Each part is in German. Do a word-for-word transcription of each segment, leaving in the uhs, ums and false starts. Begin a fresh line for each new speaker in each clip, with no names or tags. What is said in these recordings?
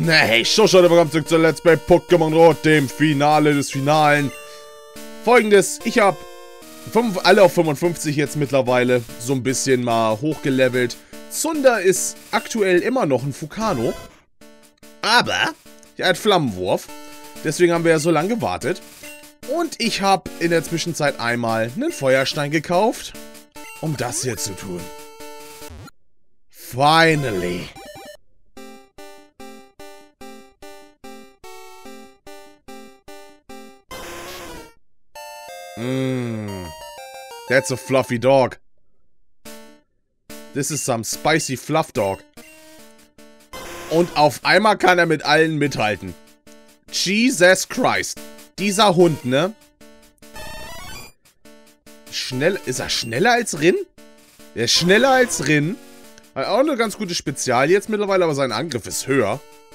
Hey, Schuschel, willkommen zurück zu Let's Play Pokémon Rot, dem Finale des Finalen. Folgendes, ich habe alle auf fünfundfünfzig jetzt mittlerweile so ein bisschen mal hochgelevelt. Zunder ist aktuell immer noch ein Fukano, aber er hat Flammenwurf. Deswegen haben wir ja so lange gewartet. Und ich habe in der Zwischenzeit einmal einen Feuerstein gekauft, um das hier zu tun. Finally. Mmm. That's a fluffy dog. This is some spicy fluff dog. Und auf einmal kann er mit allen mithalten. Jesus Christ. Dieser Hund, ne? Schnell. Ist er schneller als Rin? Er ist schneller als Rin. Hat auch eine ganz gute Spezial jetzt mittlerweile, aber sein Angriff ist höher.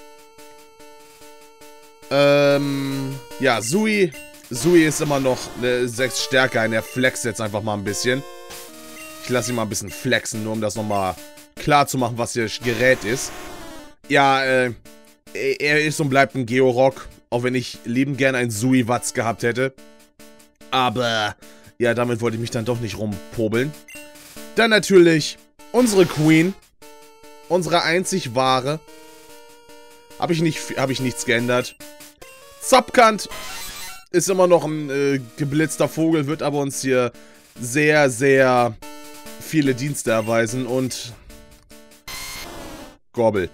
Ähm. Ja, Sui. Sui ist immer noch eine sechs stärker. Er flext jetzt einfach mal ein bisschen. Ich lasse ihn mal ein bisschen flexen, nur um das nochmal klar zu machen, was hier Gerät ist. Ja, äh, er ist und bleibt ein Georock, auch wenn ich liebend gern einen Sui-Watz gehabt hätte. Aber, ja, damit wollte ich mich dann doch nicht rumpobeln. Dann natürlich unsere Queen. Unsere einzig wahre. Habe ich, nicht, hab ich nichts geändert. Zapkant ist immer noch ein äh, geblitzter Vogel, wird aber uns hier sehr, sehr viele Dienste erweisen. Und Gobble.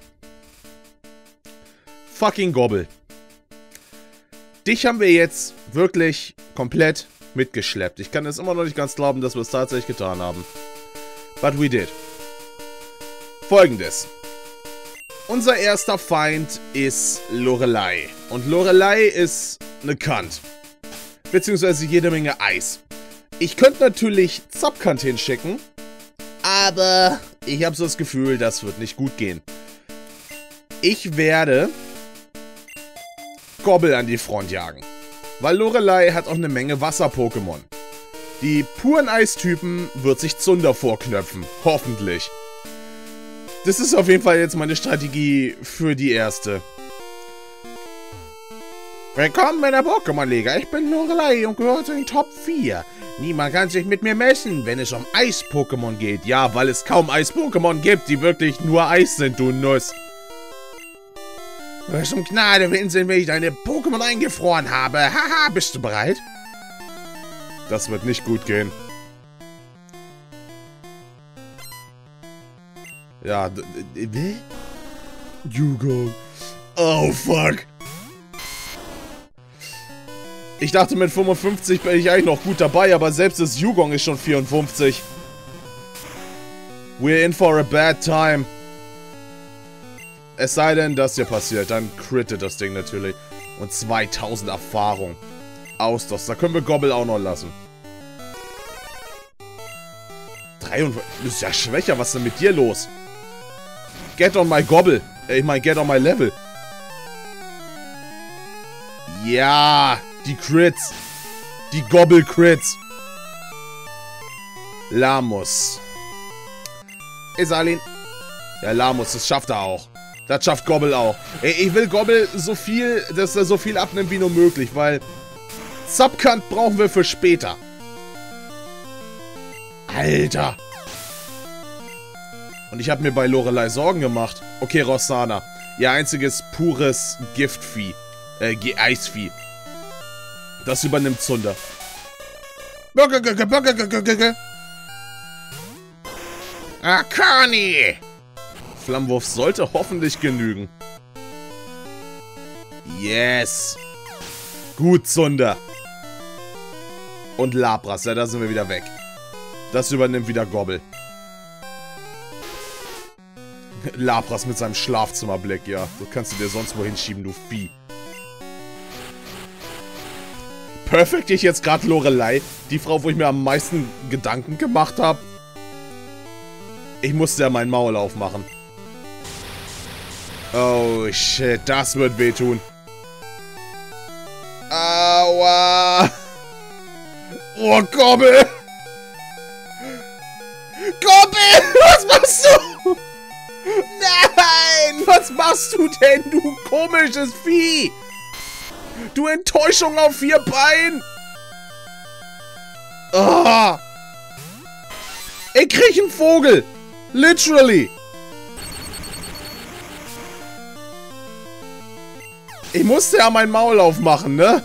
Fucking Gobble. Dich haben wir jetzt wirklich komplett mitgeschleppt. Ich kann es immer noch nicht ganz glauben, dass wir es tatsächlich getan haben. But we did. Folgendes. Unser erster Feind ist Lorelei. Und Lorelei ist eine Kant. Beziehungsweise jede Menge Eis. Ich könnte natürlich Zapkant hinschicken. Aber ich habe so das Gefühl, das wird nicht gut gehen. Ich werde Gobble an die Front jagen. Weil Lorelei hat auch eine Menge Wasser-Pokémon. Die puren Eistypen wird sich Zunder vorknöpfen. Hoffentlich. Das ist auf jeden Fall jetzt meine Strategie für die erste. Willkommen bei der Pokémon-Liga. Ich bin Lorelei und gehöre zu den Top vier. Niemand kann sich mit mir messen, wenn es um Eis-Pokémon geht. Ja, weil es kaum Eis-Pokémon gibt, die wirklich nur Eis sind, du Nuss. Was um Gnade winseln, wenn ich deine Pokémon eingefroren habe. Haha, bist du bereit? Das wird nicht gut gehen. Ja, Yugo. Oh, fuck. Ich dachte, mit fünfundfünfzig bin ich eigentlich noch gut dabei, aber selbst das Yugong ist schon vierundfünfzig. We're in for a bad time. Es sei denn, das hier passiert, dann crittet das Ding natürlich. Und zweitausend Erfahrung. Ausdauer, da können wir Gobble auch noch lassen. dreiundfünfzig, du bist ja schwächer, was ist denn mit dir los? Get on my Gobble. Ich meine, get on my Level. Ja, die Crits. Die Gobble-Crits. Lamus. Isalin. Ja, Lamus, das schafft er auch. Das schafft Gobble auch. Ey, ich will Gobble so viel, dass er so viel abnimmt wie nur möglich, weil Zapkant brauchen wir für später. Alter. Und ich habe mir bei Lorelei Sorgen gemacht. Okay, Rossana. Ihr einziges pures Giftvieh. Äh, Eisvieh. Das übernimmt Zunder. Ah, Conny! Flammenwurf sollte hoffentlich genügen. Yes. Gut, Zunder. Und Lapras. Ja, da sind wir wieder weg. Das übernimmt wieder Gobble. Lapras mit seinem Schlafzimmerblick, ja. So kannst du dir sonst wohin schieben, du Vieh. Perfekt, ich jetzt gerade Lorelei. Die Frau, wo ich mir am meisten Gedanken gemacht habe. Ich musste ja mein Maul aufmachen. Oh, shit. Das wird wehtun. Aua. Oh, Gobble. Gobble, was machst du? Nein, was machst du denn, du komisches Vieh? Du Enttäuschung auf vier Beinen! Ah! Ich krieg einen Vogel! Literally! Ich musste ja mein Maul aufmachen, ne?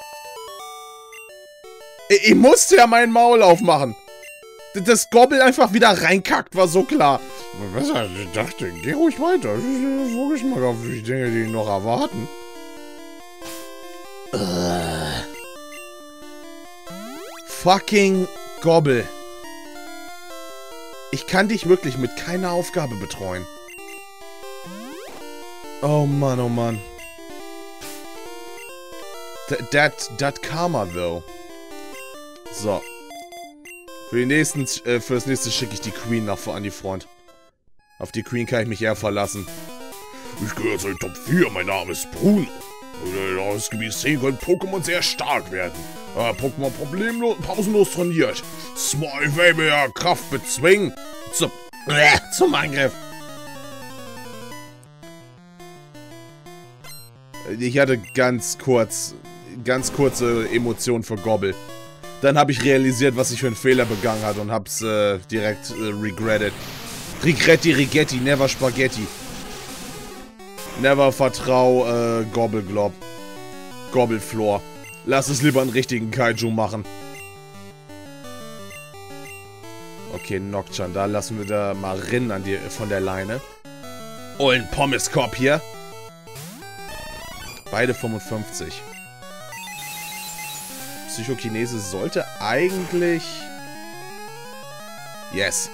Ich, ich musste ja mein Maul aufmachen. Das Gobble einfach wieder reinkackt, war so klar. Ich dachte, geh ruhig weiter. So Geschmack auf die Dinge, die noch erwarten. Uh. Fucking Gobble. Ich kann dich wirklich mit keiner Aufgabe betreuen. Oh Mann, oh Mann. That, that, that Karma, though. So. Für, die nächsten, äh, für das nächste schicke ich die Queen nach vor an die Front. Auf die Queen kann ich mich eher verlassen. Ich gehöre zu den Top vier, mein Name ist Bruno. Das Gebiet zehn können Pokémon sehr stark werden. Äh, Pokémon problemlos, pausenlos trainiert. Small will mir Kraft bezwingen. Zum, äh, zum Angriff. Ich hatte ganz kurz, ganz kurze Emotionen für Gobble. Dann habe ich realisiert, was ich für einen Fehler begangen hat und hab's äh, direkt äh, regretted. Regretti, Rigetti, never Spaghetti. Never vertrau äh, Gobble-Glob. Gobble-Floor. Lass es lieber einen richtigen Kaiju machen. Okay, Nocturne, da lassen wir da mal rinnen an die, von der Leine. Oh, ein Pommeskorb hier. Beide fünfundfünfzig. Psychokinese sollte eigentlich... Yes.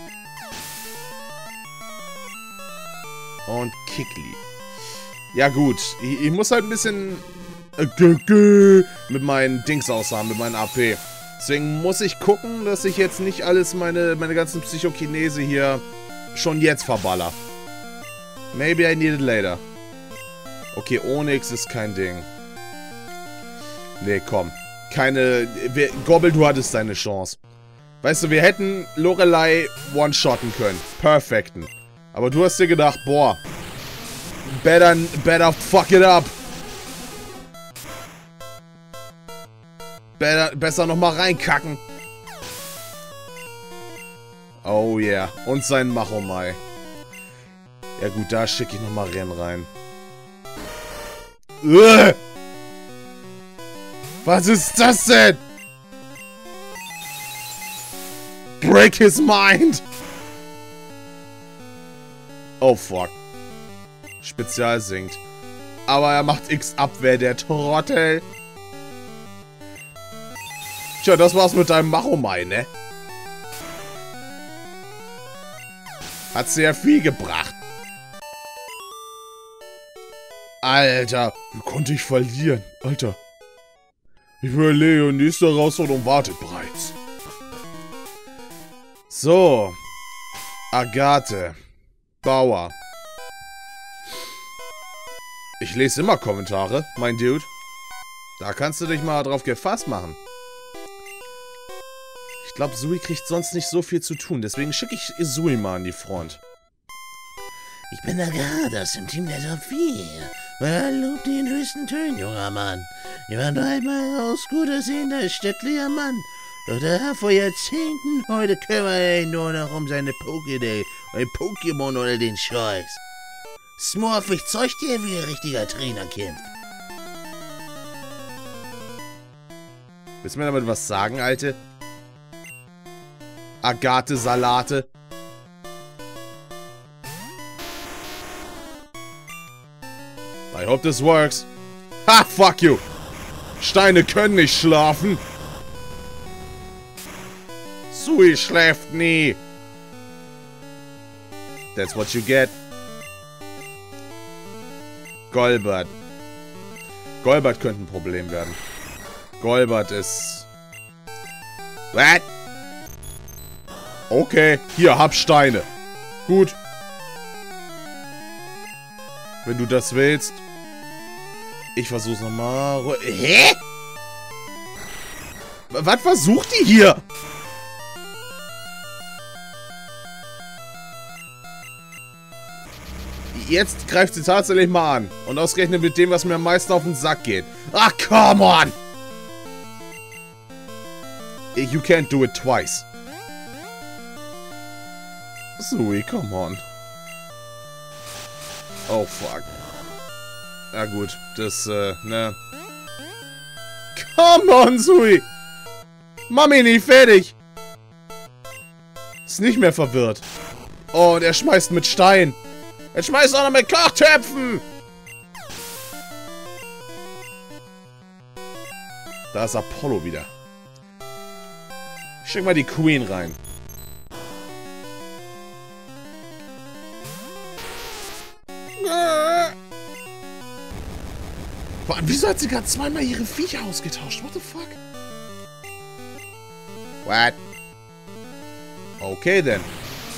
Und Kickly. Ja gut, ich, ich muss halt ein bisschen... Äh, mit meinen Dings aussagen, mit meinen A P. Deswegen muss ich gucken, dass ich jetzt nicht alles, meine, meine ganzen Psychokinese hier schon jetzt verballer. Maybe I need it later. Okay, Onyx ist kein Ding. Nee, komm. Keine... Wir, Gobble, du hattest deine Chance. Weißt du, wir hätten Lorelei one-shotten können. Perfekten. Aber du hast dir gedacht, boah. Better, better fuck it up. Better, besser nochmal reinkacken. Oh yeah. Und sein Machomai. Ja gut, da schicke ich nochmal Renn rein. Ugh. Was ist das denn? Break his mind. Oh fuck. Spezial sinkt. Aber er macht X-Abwehr, der Trottel. Tja, das war's mit deinem Machomai, ne? Hat sehr viel gebracht. Alter, wie konnte ich verlieren? Alter. Ich überlege, nächste Herausforderung wartet bereits. So. Agathe. Bauer. Ich lese immer Kommentare, mein Dude. Da kannst du dich mal drauf gefasst machen. Ich glaube, Sui kriegt sonst nicht so viel zu tun. Deswegen schicke ich Sui mal an die Front.
Ich bin Agathe aus dem Team der Top vier. Man lobt den höchsten Tönen, junger Mann. Ihr wart einmal aus gut aussehender, stattlicher Mann. Doch der Herr vor Jahrzehnten, heute kümmert er ihn nur noch um seine Pokédex, ein Pokémon oder den Scheiß. Smurf, ich zeig dir, wie ein richtiger Trainer kämpft.
Willst du mir damit was sagen, Alte? Agathe Salate. I hope this works. Ha, fuck you. Steine können nicht schlafen. Sui schläft nie. That's what you get. Golbert. Golbert könnte ein Problem werden. Golbert ist... What? Okay, hier, hab Steine. Gut. Wenn du das willst. Ich versuch's nochmal. Hä? Was versucht die hier? Jetzt greift sie tatsächlich mal an. Und ausgerechnet mit dem, was mir am meisten auf den Sack geht. Ach, come on! You can't do it twice. Zoe, come on. Oh, fuck. Na gut, das, äh, ne. Come on, Zoe! Mach mich nicht fertig! Ist nicht mehr verwirrt. Oh, und er schmeißt mit Stein. Er schmeißt auch noch mit Kochtöpfen! Da ist Apollo wieder. Schick mal die Queen rein. Wieso hat sie gerade zweimal ihre Viecher ausgetauscht? What the fuck? What? Okay, then.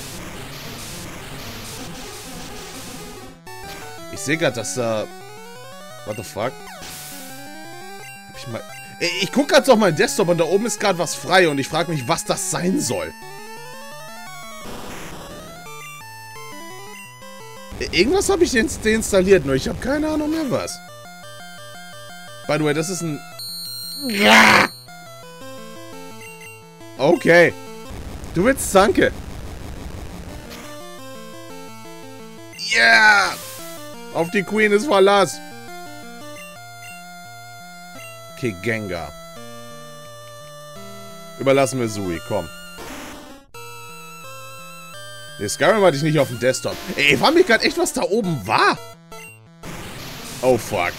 Ich sehe gerade, dass da... What the fuck? Hab ich mal... Ich gucke gerade auf meinen Desktop und da oben ist gerade was frei und ich frage mich, was das sein soll. Irgendwas habe ich deinstalliert, nur ich habe keine Ahnung mehr was. By the way, das ist ein... Okay. Du willst Zanke. Yeah! Auf die Queen ist Verlass. Okay, Gengar. Überlassen wir Zoe, komm. Nee, Skyrim hatte ich nicht auf dem Desktop. Ey, ich frage mich gerade echt, was da oben war. Oh, fuck.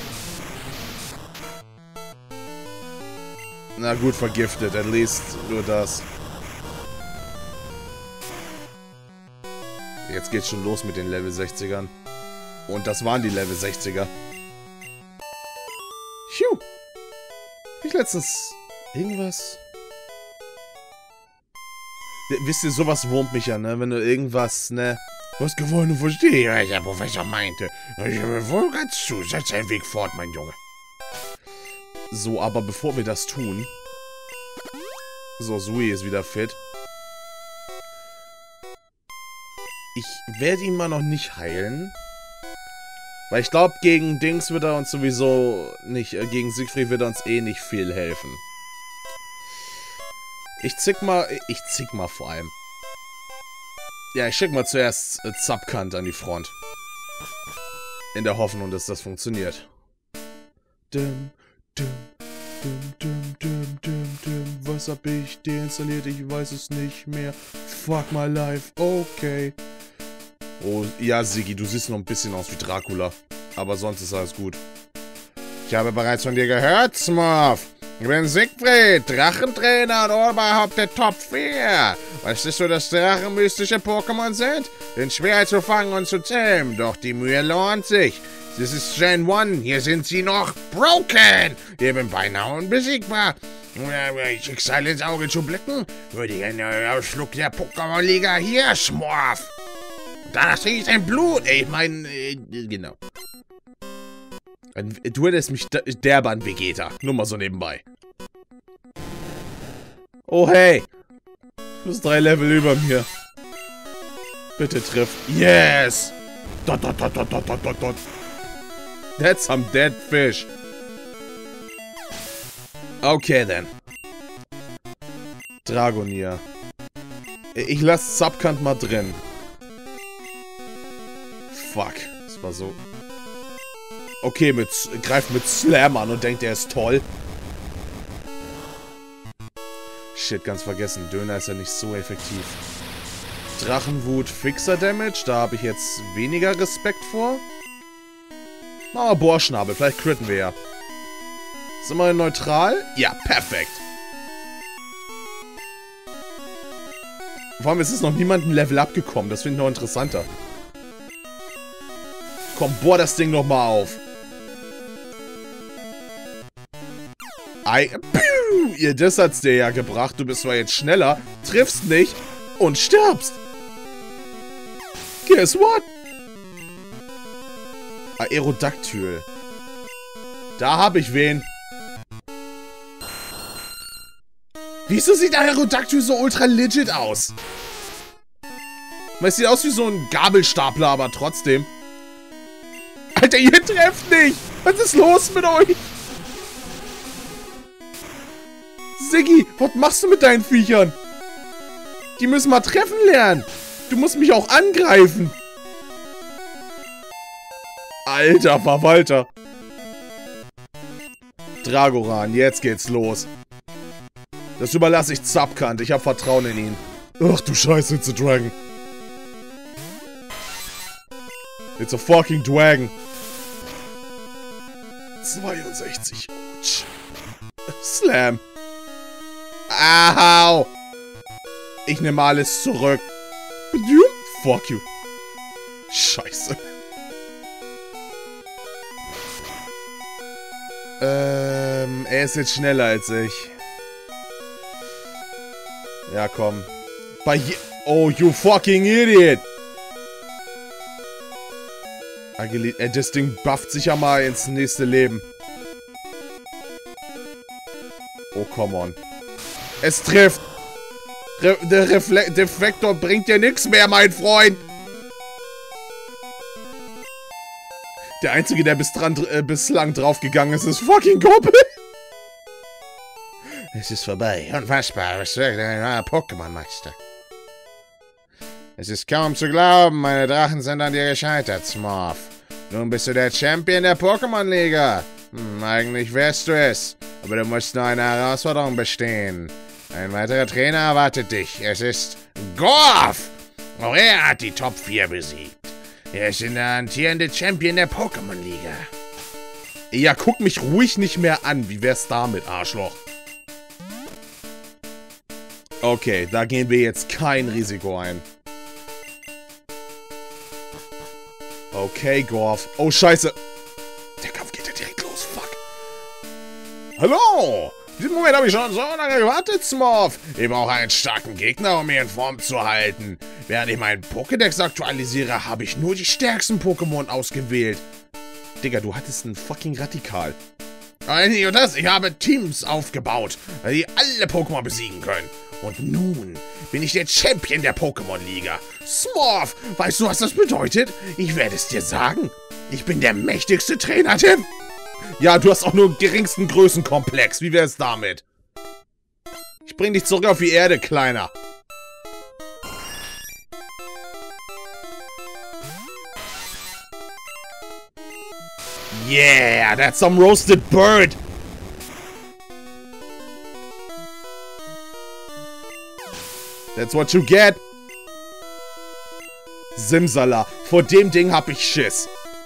Na gut, vergiftet. At least nur das. Jetzt geht's schon los mit den Level sechzigern. Und das waren die Level sechziger. Phew. Ich letztens... Irgendwas... Wisst ihr, sowas wurmt mich ja, ne? Wenn du irgendwas, ne? Was gewonnen, verstehe, was der Professor meinte. Ich habe wohl ganz zu. Setz einen Weg fort, mein Junge. So, aber bevor wir das tun... So, Zoe ist wieder fit. Ich werde ihn mal noch nicht heilen. Weil ich glaube, gegen Dings wird er uns sowieso nicht... Äh, gegen Siegfried wird er uns eh nicht viel helfen. Ich zick mal... Ich zick mal vor allem. Ja, ich schick mal zuerst äh, Zapkant an die Front. In der Hoffnung, dass das funktioniert. Dum, dum, dum, dum, dum, dum, dum. Was hab ich deinstalliert? Ich weiß es nicht mehr. Fuck my life. Okay. Oh, ja, Siggi, du siehst noch ein bisschen aus wie Dracula. Aber sonst ist alles gut. Ich habe bereits von dir gehört, Smurf. Ich bin Siegfried, Drachentrainer und Oberhaupt der Top vier. Weißt du, dass Drachen mystische Pokémon sind? Sind schwer zu fangen und zu zähmen, doch die Mühe lohnt sich. Das ist Gen eins, hier sind sie noch broken. Ich bin beinahe unbesiegbar. Schicksal ins Auge zu blicken, würde ich einen Ausflug der Pokémon-Liga hier, Smurf. Danach trinke ich dein Blut. Ey, ich meine, äh, genau. Du hättest mich derbe an Vegeta. Nur mal so nebenbei. Oh, hey. Du bist drei Level über mir. Bitte triff. Yes! Dot, dot, dot, dot, dot, dot, dot. That's some dead fish. Okay, then. Dragonier. Ich lasse Zapkant mal drin. Fuck. Das war so... Okay, mit, greift mit Slam an und denkt, er ist toll. Shit, ganz vergessen. Döner ist ja nicht so effektiv. Drachenwut, Fixer Damage. Da habe ich jetzt weniger Respekt vor. Machen wir Bohrschnabel. Vielleicht critten wir ja. Sind wir neutral? Ja, perfekt. Vor allem ist es noch niemand ein Level abgekommen. Das finde ich noch interessanter. Komm, bohr das Ding noch mal auf. Ei, piu, ihr, das hat's dir ja gebracht. Du bist zwar jetzt schneller, triffst nicht und stirbst. Guess what? Aerodactyl. Da hab ich wen. Wieso sieht Aerodactyl so ultra legit aus? Es sieht aus wie so ein Gabelstapler, aber trotzdem. Alter, ihr trefft nicht! Was ist los mit euch? Siggi, was machst du mit deinen Viechern? Die müssen mal treffen lernen. Du musst mich auch angreifen. Alter Verwalter. Dragoran, jetzt geht's los. Das überlasse ich Zapkant. Ich habe Vertrauen in ihn. Ach du Scheiße, it's a dragon. It's a fucking dragon. zweiundsechzig. Ouch. Slam. Au. Ich nehme alles zurück. Fuck you. Scheiße. Ähm, er ist jetzt schneller als ich. Ja, komm. Bei je Oh, you fucking idiot. Äh, das Ding bufft sich ja mal ins nächste Leben. Oh, come on. Es trifft. Re der Refle Deflektor bringt dir nichts mehr, mein Freund. Der Einzige, der bis dran, äh, bislang draufgegangen ist, ist fucking Goppel.
Es ist vorbei. Unfassbar. Was sagt ein Pokémon-Meister? Es ist kaum zu glauben, meine Drachen sind an dir gescheitert, Smurf. Nun bist du der Champion der Pokémon-Liga. Hm, eigentlich wärst du es. Aber du musst nur eine Herausforderung bestehen. Ein weiterer Trainer erwartet dich. Es ist Gorf. Auch er hat die Top vier besiegt. Er ist der amtierende Champion der Pokémon-Liga.
Ja, guck mich ruhig nicht mehr an. Wie wär's damit, Arschloch? Okay, da gehen wir jetzt kein Risiko ein. Okay, Gorf. Oh, scheiße. Der Kampf geht ja direkt los. Fuck. Hallo! Diesen Moment habe ich schon so lange gewartet, Smurf. Ich brauche einen starken Gegner, um mich in Form zu halten. Während ich meinen Pokédex aktualisiere, habe ich nur die stärksten Pokémon ausgewählt. Digga, du hattest einen fucking Radikal. Aber nicht nur das, ich habe Teams aufgebaut, die alle Pokémon besiegen können. Und nun bin ich der Champion der Pokémon-Liga. Smurf, weißt du, was das bedeutet? Ich werde es dir sagen. Ich bin der mächtigste Trainer, Tim. Ja, du hast auch nur einen geringsten Größenkomplex. Wie wär's damit? Ich bring dich zurück auf die Erde, Kleiner. Yeah, that's some roasted bird. That's what you get. Simsala, vor dem Ding hab ich Schiss.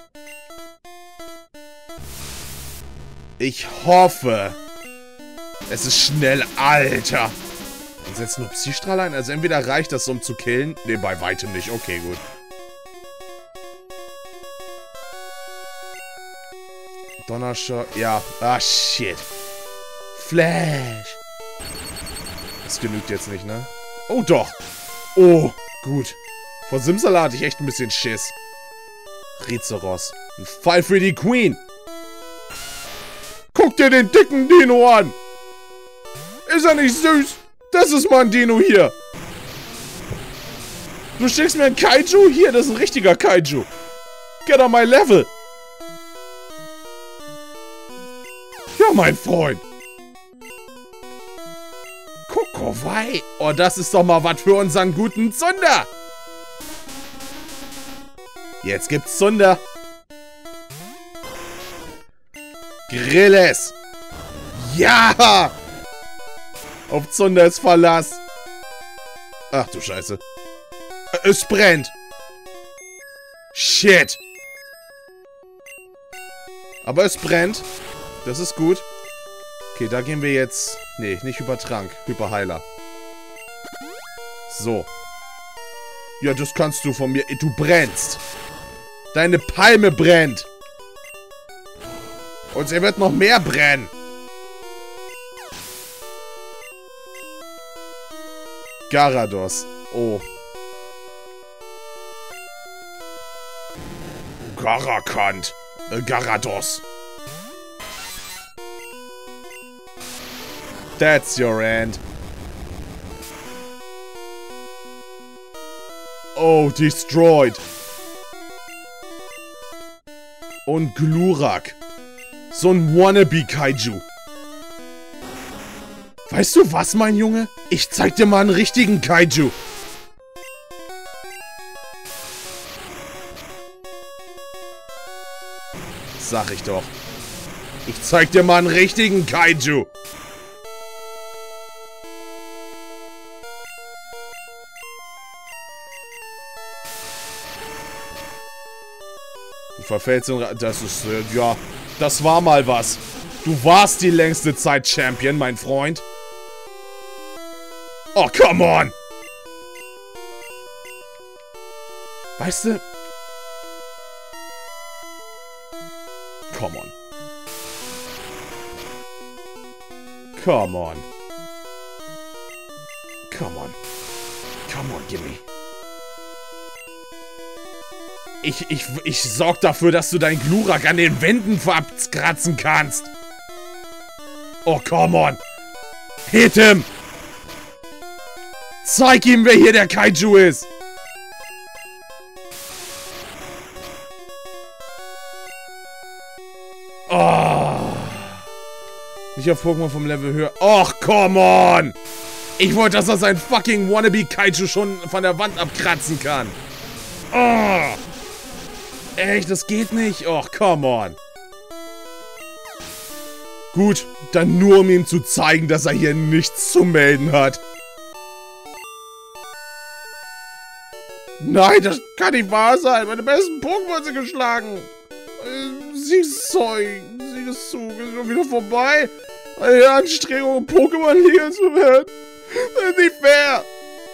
Ich hoffe, es ist schnell, Alter. Und setzt nur Psystrahl ein? Also entweder reicht das, um zu killen. Ne, bei weitem nicht. Okay, gut. Donnerschau. Ja. Ah, shit. Flash. Das genügt jetzt nicht, ne? Oh, doch. Oh, gut. Vor Simsala hatte ich echt ein bisschen Schiss. Rizeros. Ein Fall für die Queen. Guck dir den dicken Dino an. Ist er nicht süß? Das ist mal ein Dino hier. Du schickst mir einen Kaiju? Hier, das ist ein richtiger Kaiju. Get on my level. Ja, mein Freund. Kokowai. Oh, das ist doch mal was für unseren guten Zunder. Jetzt gibt's Zunder. Grilles. Ja. Auf Zunder ist Verlass. Ach du Scheiße. Es brennt. Shit. Aber es brennt. Das ist gut. Okay, da gehen wir jetzt... Nee, nicht Hypertrank. Hyperheiler. So. Ja, das kannst du von mir... Du brennst. Deine Palme brennt. Und sie wird noch mehr brennen. Garados. Oh. Garakant. Äh, Garados. That's your end. Oh, destroyed. und Glurak. So ein Wannabe-Kaiju. Weißt du was, mein Junge? Ich zeig dir mal einen richtigen Kaiju. Sag ich doch. Ich zeig dir mal einen richtigen Kaiju. Du verfällst in... Das ist... Äh, ja... Das war mal was. Du warst die längste Zeit Champion, mein Freund. Oh, come on! Weißt du... Come on. Come on. Come on. Come on, gimme. Ich, ich, ich sorg dafür, dass du dein Glurak an den Wänden abkratzen kannst. Oh, come on. Hit him. Zeig ihm, wer hier der Kaiju ist. Oh. Nicht auf Pokémon vom Level höher. Och, come on. Ich wollte, dass er sein fucking Wannabe-Kaiju schon von der Wand abkratzen kann. Oh. Echt, das geht nicht. Och, come on. Gut, dann nur um ihm zu zeigen, dass er hier nichts zu melden hat. Nein, das kann nicht wahr sein. Meine besten Pokémon sind geschlagen. Siegeszeug, Siegeszug ist schon wieder vorbei. Eine Anstrengung, Pokémon-Liga zu werden. Das ist nicht fair.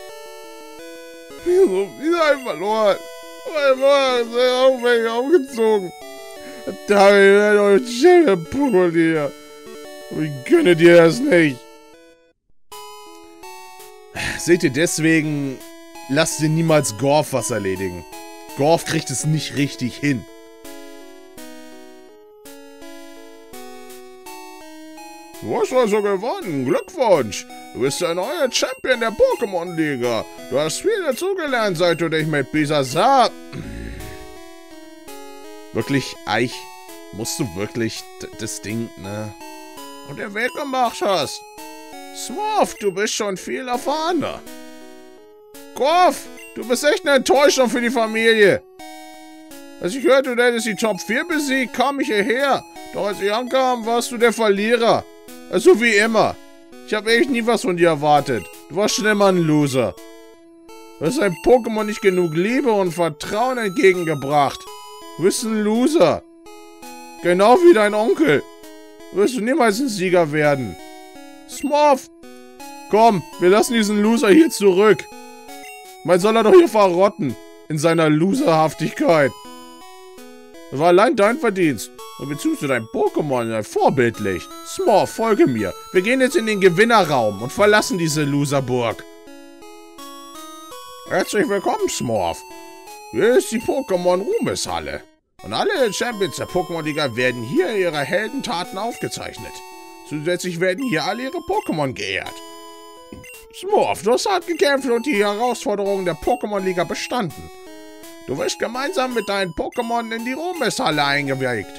Wieso? Wieso habe ich verloren? Mein Mann ist auch welche aufgezogen. Da habe ich euch Champion Pokémon-Liga. Ich gönne dir das nicht. Seht ihr, deswegen lasst ihr niemals Gorf was erledigen. Gorf kriegt es nicht richtig hin. Du hast also gewonnen. Glückwunsch. Du bist der neue Champion der Pokémon-Liga. Du hast viel dazugelernt, seit du dich mit Bisasar... Wirklich, Eich, musst du wirklich das Ding, ne? Und den Weg gemacht hast. Smurf, du bist schon viel erfahrener. Gorf, du bist echt eine Enttäuschung für die Familie. Als ich hörte, du hättest die Top vier besiegt, kam ich hierher. Doch als ich ankam, warst du der Verlierer. Also wie immer. Ich habe echt nie was von dir erwartet. Du warst schon immer ein Loser. Du hast deinem Pokémon nicht genug Liebe und Vertrauen entgegengebracht. Du bist ein Loser. Genau wie dein Onkel. Du wirst du niemals ein Sieger werden. Smurf! Komm, wir lassen diesen Loser hier zurück. Man soll er doch hier verrotten. In seiner Loserhaftigkeit. Das war allein dein Verdienst. Und Bezug zu deinem Pokémon, vorbildlich. Smurf, folge mir. Wir gehen jetzt in den Gewinnerraum und verlassen diese Loserburg. Herzlich willkommen, Smurf. Hier ist die Pokémon-Ruhmeshalle. Und alle Champions der Pokémon-Liga werden hier ihre Heldentaten aufgezeichnet. Zusätzlich werden hier alle ihre Pokémon geehrt. Smurf, du hast hart gekämpft und die Herausforderungen der Pokémon-Liga bestanden. Du wirst gemeinsam mit deinen Pokémon in die Ruhmeshalle eingeweiht.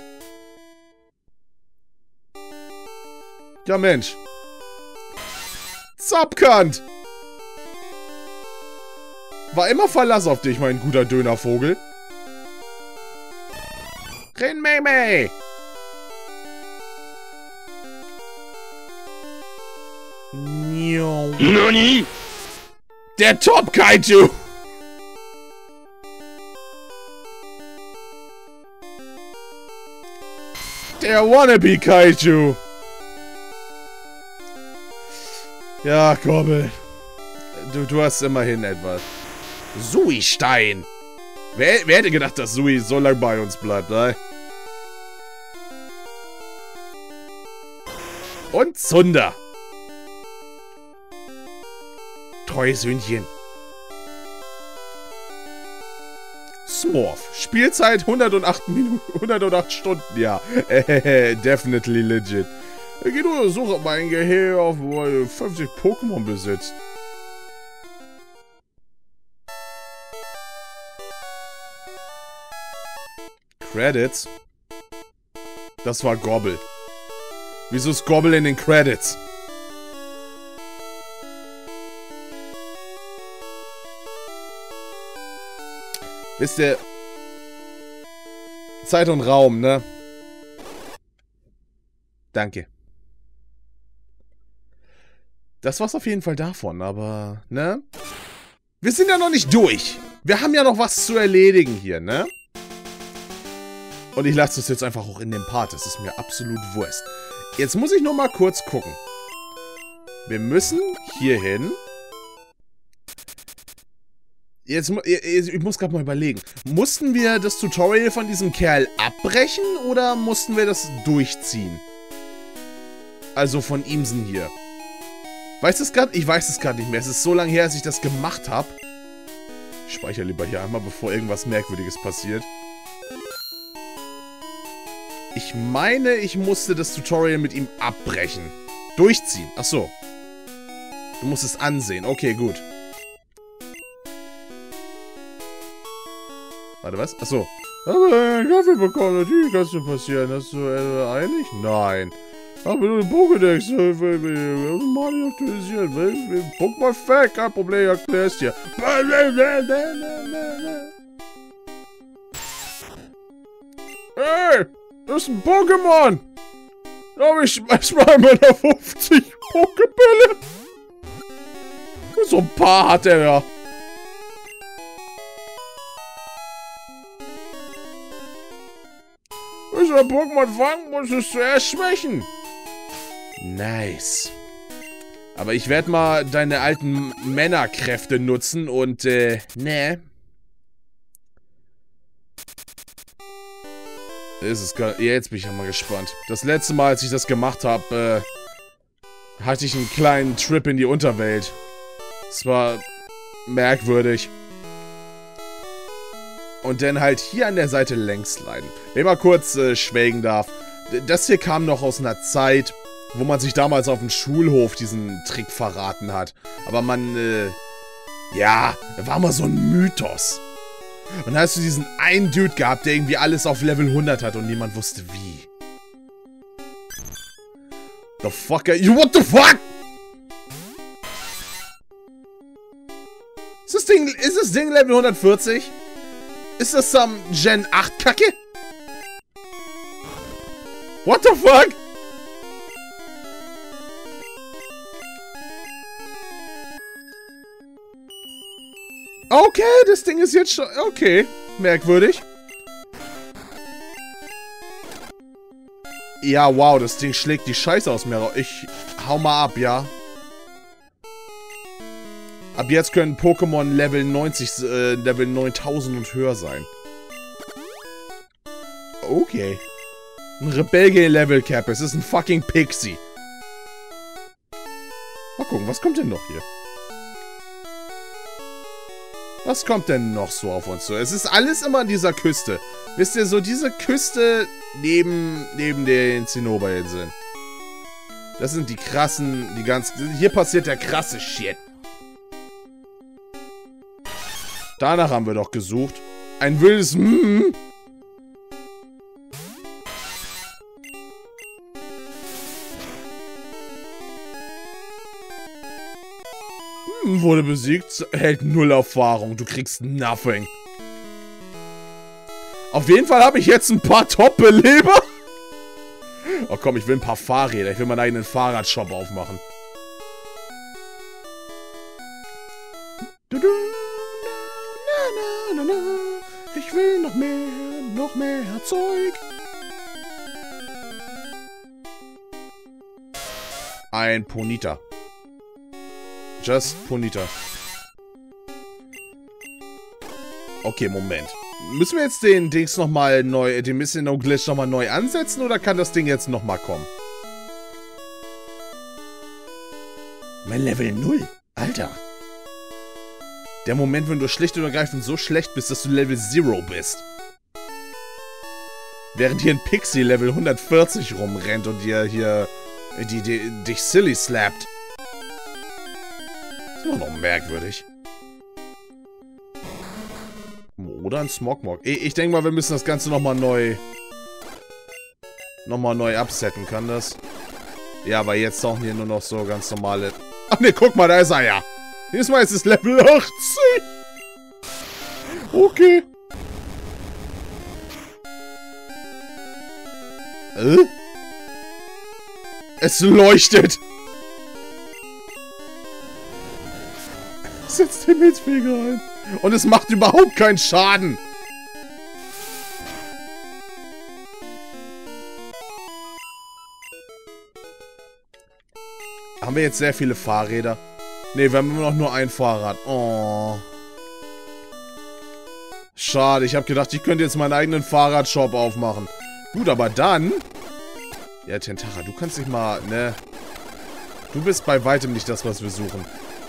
Ja, Mensch. Zapkant! War immer Verlass auf dich, mein guter Dönervogel. Rinmeme! Nani? Der Top Kaiju! Der Wannabe Kaiju! Ja, Kobbel. Du, du hast immerhin etwas. Sui-Stein! Wer, wer hätte gedacht, dass Sui so lange bei uns bleibt, ne? Und Zunder! Treues Hündchen. Smurf. Spielzeit hundertacht Minuten, hundertacht Stunden, ja. Äh, definitely legit. Geh nur suche mal ein Gehege auf, wo er fünfzig Pokémon besitzt. Credits. Das war Gobble. Wieso ist Gobble in den Credits? Wisst ihr... Zeit und Raum, ne? Danke. Das war's auf jeden Fall davon, aber... Ne? Wir sind ja noch nicht durch. Wir haben ja noch was zu erledigen hier, ne? Und ich lasse das jetzt einfach auch in dem Part. Das ist mir absolut Wurst. Jetzt muss ich nur mal kurz gucken. Wir müssen hier hin. Jetzt, ich muss gerade mal überlegen. Mussten wir das Tutorial von diesem Kerl abbrechen oder mussten wir das durchziehen? Also von Imsen hier. Weißt du es gerade? Ich weiß es gerade nicht mehr. Es ist so lange her, als ich das gemacht habe. Ich speichere lieber hier einmal, bevor irgendwas Merkwürdiges passiert. Ich meine, ich musste das Tutorial mit ihm abbrechen. Durchziehen. Ach so. Du musst es ansehen. Okay, gut. Warte, was? Ach so. Aber einen Kaffee bekommen, natürlich kann es dir passieren. Hast du äh, einig? Nein. Aber du den Pokédex automatisch aktualisieren. Pokémon Fact, kein Problem, ich erklär's dir. Hey, das ist ein Pokémon. Da hab ich erstmal meine fünfzig Pokébälle. So ein paar hat er ja. Bis du ein Pokémon fangen, musst du es zuerst schwächen. Nice. Aber ich werde mal deine alten Männerkräfte nutzen und, äh, ne. Ist es gar... Ja, jetzt bin ich ja mal gespannt. Das letzte Mal, als ich das gemacht habe, äh, hatte ich einen kleinen Trip in die Unterwelt. Es war merkwürdig. Und dann halt hier an der Seite längs sliden. Wenn ich mal kurz äh, schwelgen darf. Das hier kam noch aus einer Zeit, wo man sich damals auf dem Schulhof diesen Trick verraten hat. Aber man, äh, ja, war mal so ein Mythos. Und da hast du diesen einen Dude gehabt, der irgendwie alles auf Level hundert hat und niemand wusste wie. The fuck are you? What the fuck? Ist das Ding, ist das Ding Level hundertvierzig? Ist das some Gen acht Kacke? What the fuck? Okay, das Ding ist jetzt schon... Okay, merkwürdig. Ja, wow, das Ding schlägt die Scheiße aus mir raus. Ich hau mal ab, ja. Ab jetzt können Pokémon Level neunzig, äh, Level neuntausend und höher sein. Okay. Ein Rebellion Level Cap. Es ist ein fucking Pixie. Mal gucken, was kommt denn noch hier? Was kommt denn noch so auf uns zu? Es ist alles immer an dieser Küste. Wisst ihr, so diese Küste neben, neben den Zinnober-Inseln. Das sind die krassen, die ganz... Hier passiert der krasse Shit. Danach haben wir doch gesucht. Ein wildes Mmm. Wurde besiegt, hält null Erfahrung. Du kriegst nothing. Auf jeden Fall habe ich jetzt ein paar Top-Beleber. Oh komm, ich will ein paar Fahrräder. Ich will meinen eigenen Fahrradshop aufmachen. Ich will noch mehr, noch mehr Zeug. Ein Ponita. Just Ponita. Okay, Moment. Müssen wir jetzt den Dings nochmal neu, den Missing No Glitch nochmal neu ansetzen oder kann das Ding jetzt nochmal kommen? Mein Level null. Alter. Der Moment, wenn du schlicht und ergreifend so schlecht bist, dass du Level null bist. Während hier ein Pixie Level hundertvierzig rumrennt und dir hier die, die, dich silly slappt. Das ist immer noch merkwürdig. Oder ein Smogmog. Ich, ich denke mal, wir müssen das Ganze nochmal neu nochmal neu absetten kann das. Ja, aber jetzt tauchen hier nur noch so ganz normale... Ach ne, guck mal, da ist er ja. Diesmal ist es Level achtzig. Okay. Äh? Es leuchtet. Setzt den Himmelsfeger ein. Und es macht überhaupt keinen Schaden. Haben wir jetzt sehr viele Fahrräder? Ne, wir haben immer noch nur ein Fahrrad. Oh. Schade, ich habe gedacht, ich könnte jetzt meinen eigenen Fahrradshop aufmachen. Gut, aber dann... Ja, Tentara, du kannst dich mal, ne... Du bist bei weitem nicht das, was wir suchen.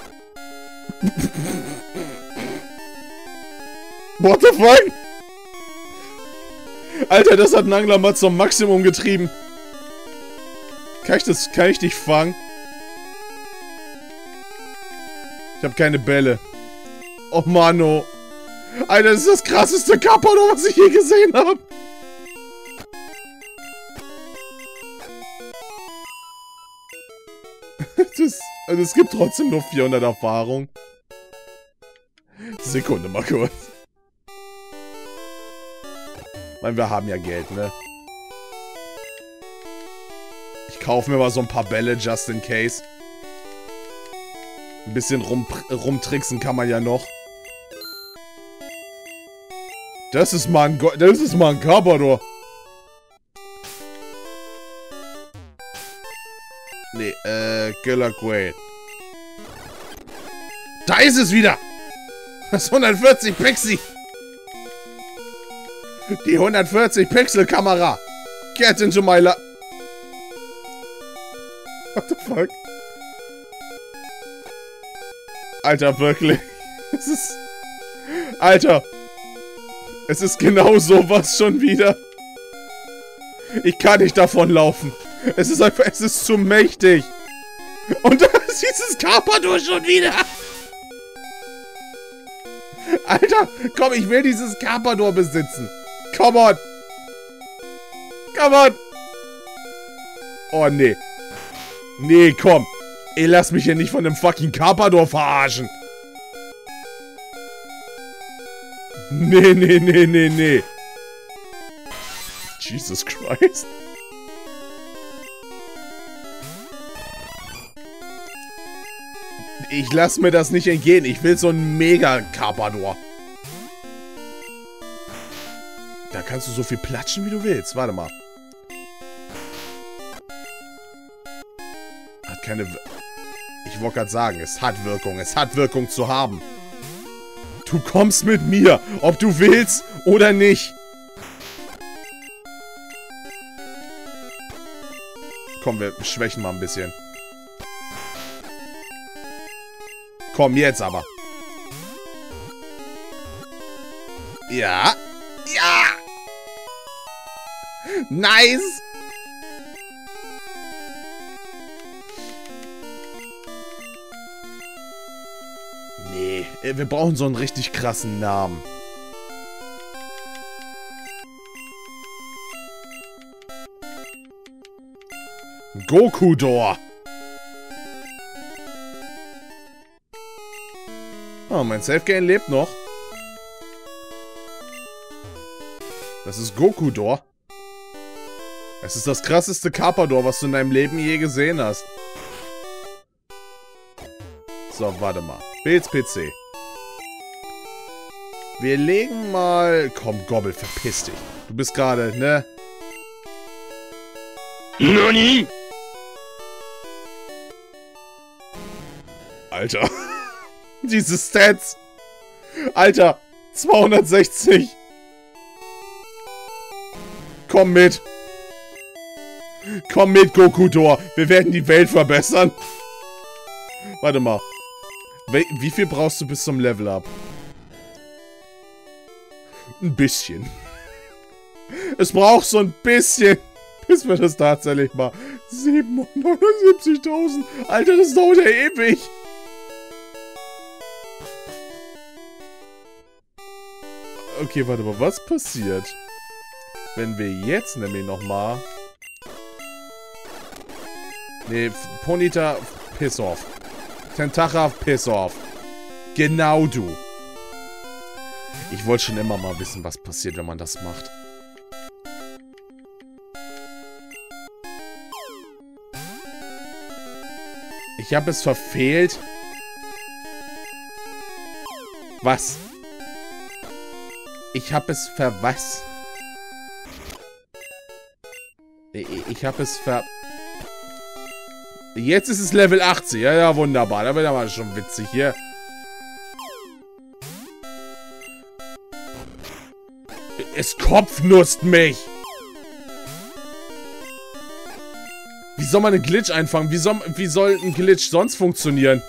What the fuck? Alter, das hat ein Angler mal zum Maximum getrieben. Kann ich das... Kann ich dich fangen? Ich habe keine Bälle. Oh, Mano. Alter, das ist das krasseste Carpador, was ich je gesehen habe. Das, also es gibt trotzdem nur vierhundert Erfahrung. Sekunde mal kurz. Ich meine, wir haben ja Geld, ne? Ich kaufe mir mal so ein paar Bälle, just in case. Ein bisschen rum, rumtricksen kann man ja noch. Das ist mal ein, Go das ist mal ein Carpador. Nee, äh, Killer Quaid. Da ist es wieder! Das hundertvierzig Pixel! Die hundertvierzig Pixel Kamera! Get into my la... What the fuck? Alter, wirklich. Es ist... Alter! Es ist genau sowas schon wieder. Ich kann nicht davonlaufen. Es ist einfach... Es ist zu mächtig. Und da ist dieses Carpador schon wieder. Alter, komm, ich will dieses Carpador besitzen. Come on. Come on. Oh, nee. Nee, komm. Ey, lass mich hier nicht von dem fucking Carpador verarschen. Nee, nee, nee, nee, nee. Jesus Christ. Ich lass mir das nicht entgehen. Ich will so einen Mega-Carpador. Da kannst du so viel platschen, wie du willst. Warte mal. Hat keine... Wir ich wollte gerade sagen, es hat Wirkung. Es hat Wirkung zu haben. Du kommst mit mir, ob du willst oder nicht. Komm, wir schwächen mal ein bisschen. Komm, jetzt aber. Ja. Ja. Nice. Nee, wir brauchen so einen richtig krassen Namen. Gokudor. Oh, mein Safe-Game lebt noch. Das ist Gokudor. Es ist das krasseste Carpador, was du in deinem Leben je gesehen hast. So, warte mal. Bilds P C. Wir legen mal... Komm, Gobbel, verpiss dich. Du bist gerade, ne? Nani? Alter. Diese Stats. Alter. zweihundertsechzig. Komm mit. Komm mit, Gokudor. Wir werden die Welt verbessern. Warte mal. Wie viel brauchst du bis zum Level-Up? Ein bisschen. Es braucht so ein bisschen, bis wir das tatsächlich mal... siebenhundertneunundsiebzigtausend. Alter, das dauert ja ewig. Okay, warte mal, was passiert, wenn wir jetzt nämlich nochmal Nee, Ponyta, piss off. Tentacha, piss off. Genau du. Ich wollte schon immer mal wissen, was passiert, wenn man das macht. Ich habe es verfehlt. Was? Ich habe es ver... Was? Ich, ich habe es ver... Jetzt ist es Level achtzig. Ja, ja, wunderbar. Da wird aber schon witzig hier. Es kopfnusst mich. Wie soll man einen Glitch einfangen? Wie soll, wie soll ein Glitch sonst funktionieren?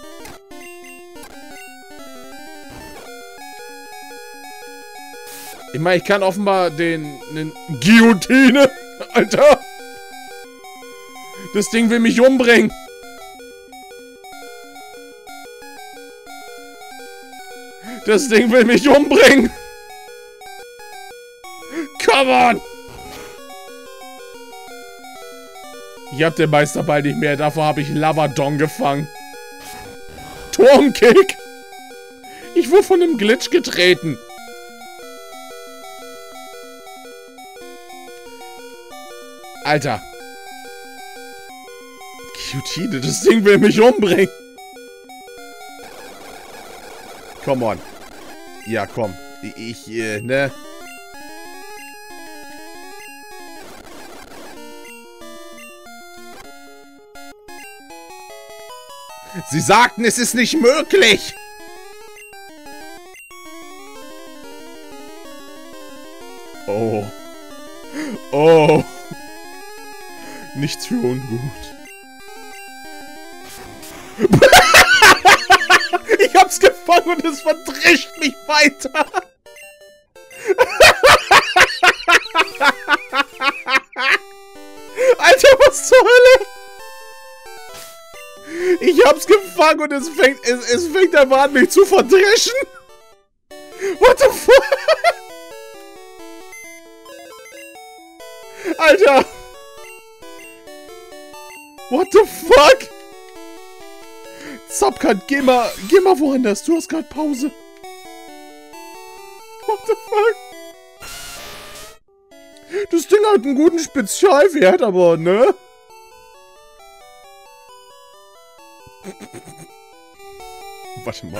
Ich meine, ich kann offenbar den... den Guillotine. Alter. Das Ding will mich umbringen. Das Ding will mich umbringen. Come on. Ich hab den Meisterball nicht mehr. Davor habe ich Lavadon gefangen. Turmkick. Ich wurde von einem Glitch getreten. Alter. Guillotine, das Ding will mich umbringen. Come on. Ja, komm. Ich, äh, ne? Sie sagten, es ist nicht möglich. Oh. Oh. Nichts für ungut. Ich hab's gefangen und es verdrischt mich weiter. Alter, was zur Hölle? Ich hab's gefangen und es fängt, es, es fängt einfach an, mich zu verdreschen. What the fuck? Alter. What the fuck? Zapkat, geh mal, geh mal woanders. Du hast gerade Pause. What the fuck? Das Ding hat einen guten Spezialwert, aber, ne? Warte mal.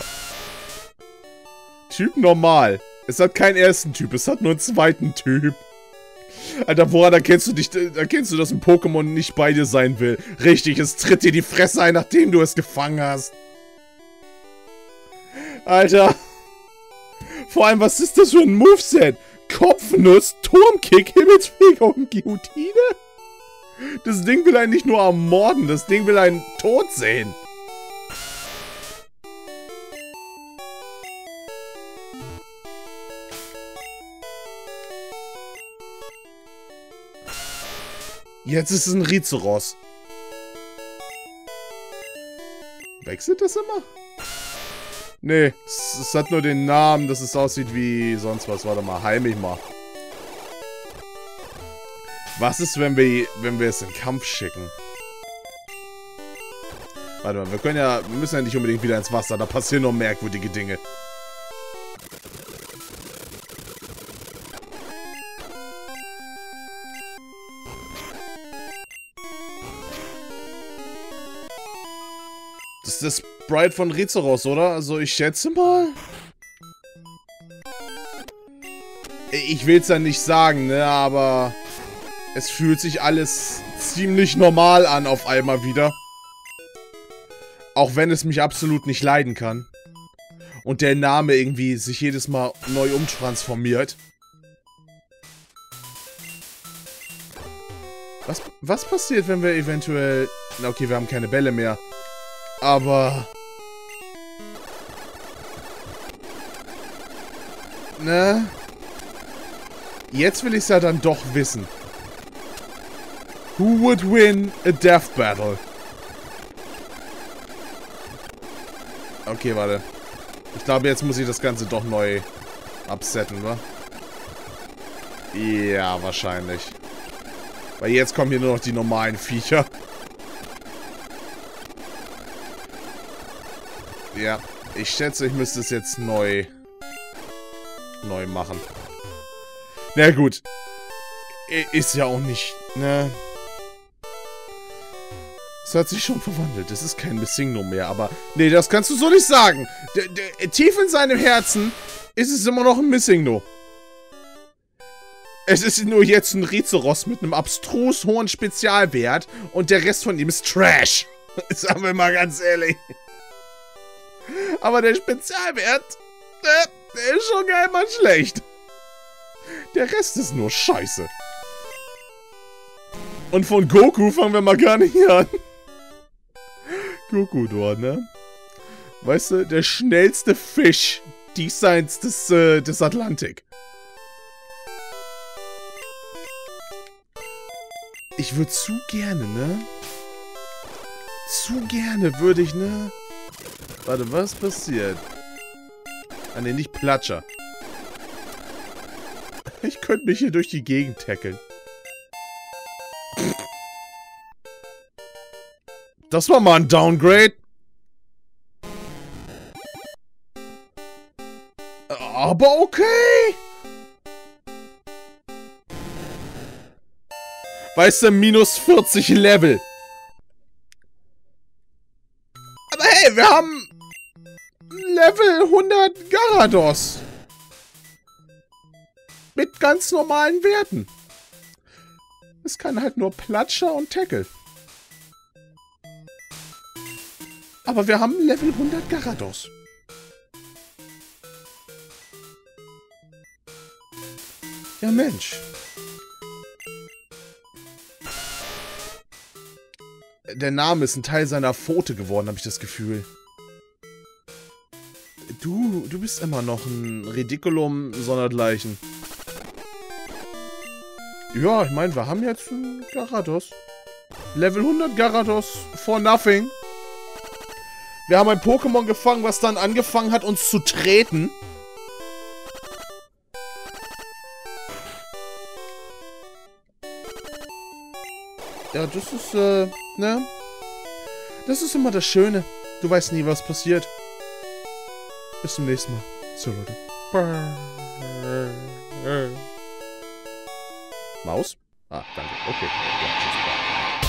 Typ normal. Es hat keinen ersten Typ, es hat nur einen zweiten Typ. Alter, woran erkennst du dich, erkennst du, dass ein Pokémon nicht bei dir sein will? Richtig, es tritt dir die Fresse ein, nachdem du es gefangen hast. Alter. Vor allem, was ist das für ein Moveset? Kopfnuss, Turmkick, Himmelsfeger und Guillotine? Das Ding will einen nicht nur ermorden, das Ding will einen tot sehen. Jetzt ist es ein Rizeros. Wechselt das immer? Nee, es, es hat nur den Namen, dass es aussieht wie sonst was. Warte mal, heim mich mal. Was ist, wenn wir, wenn wir es in Kampf schicken? Warte mal, wir können ja, wir müssen ja nicht unbedingt wieder ins Wasser. Da passieren nur merkwürdige Dinge. Das ist das Sprite von Rizeros, oder? Also ich schätze mal. Ich will es ja nicht sagen, ne, aber es fühlt sich alles ziemlich normal an auf einmal wieder. Auch wenn es mich absolut nicht leiden kann. Und der Name irgendwie sich jedes Mal neu umtransformiert. Was, was passiert, wenn wir eventuell... Na okay, wir haben keine Bälle mehr. Aber... Ne? Jetzt will ich es ja dann doch wissen. Who would win a death battle? Okay, warte. Ich glaube, jetzt muss ich das Ganze doch neu absetten, wa? Ja, wahrscheinlich. Weil jetzt kommen hier nur noch die normalen Viecher. Ja, ich schätze, ich müsste es jetzt neu... neu machen. Na gut. Ist ja auch nicht, ne? Es hat sich schon verwandelt. Es ist kein Missingno mehr, aber... Nee, das kannst du so nicht sagen. D -d Tief in seinem Herzen ist es immer noch ein Missingno. Es ist nur jetzt ein Rizeros mit einem abstrus hohen Spezialwert und der Rest von ihm ist Trash. Sagen wir mal ganz ehrlich. Aber der Spezialwert, der, der ist schon gar nicht mal schlecht. Der Rest ist nur Scheiße. Und von Goku fangen wir mal gar nicht an. Goku dort, ne? Weißt du, der schnellste Fisch diesseits des, äh, des Atlantik. Ich würde zu gerne, ne? Zu gerne würde ich, ne? Warte, was passiert? Ah, ne, nicht Platscher. Ich könnte mich hier durch die Gegend tackeln. Das war mal ein Downgrade. Aber okay. Weißt du, minus vierzig Level. Aber hey, wir haben Level hundert Garados. Mit ganz normalen Werten. Es kann halt nur Platscher und Tackle. Aber wir haben Level hundert Garados. Ja, Mensch. Der Name ist ein Teil seiner Pfote geworden, habe ich das Gefühl. Du, du bist immer noch ein Ridiculum sondergleichen. Ja, ich meine, wir haben jetzt einen Garados. Level hundert Garados for nothing. Wir haben ein Pokémon gefangen, was dann angefangen hat, uns zu treten. Ja, das ist, äh, ne? Das ist immer das Schöne. Du weißt nie, was passiert. Bis zum nächsten Mal. So, Leute. Maus? Ah, danke. Okay. Ja, tschüss.